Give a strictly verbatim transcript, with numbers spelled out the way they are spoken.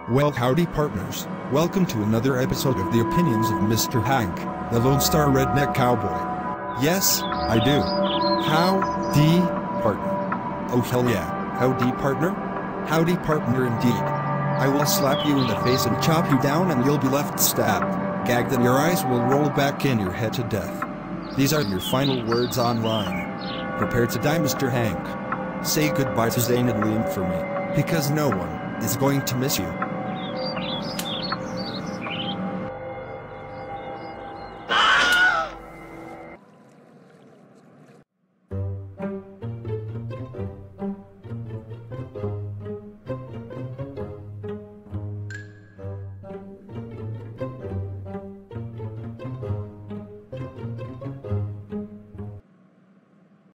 Well, howdy partners, welcome to another episode of the opinions of Mister Hank, the Lone Star Redneck Cowboy. Yes, I do. Howdy, partner. Oh hell yeah, howdy partner? Howdy partner indeed. I will slap you in the face and chop you down and you'll be left stabbed, gagged, and your eyes will roll back in your head to death. These are your final words online. Prepare to die, Mister Hank. Say goodbye to Zane and Liam for me, because no one is going to miss you.